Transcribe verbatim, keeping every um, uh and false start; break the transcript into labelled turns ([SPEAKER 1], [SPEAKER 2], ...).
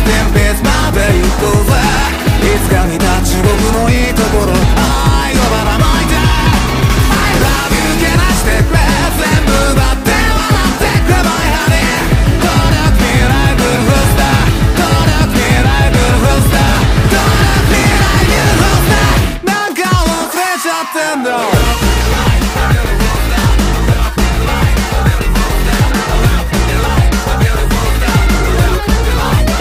[SPEAKER 1] in peace まで行こうぜ。いつか見た地獄のいいところ愛をばらまいて I love you けなしてくれ全部奪って笑ってくれ My honey Don't look me like beautiful star Don't look me like beautiful star Don't look me like beautiful star なんか忘れちゃってんだ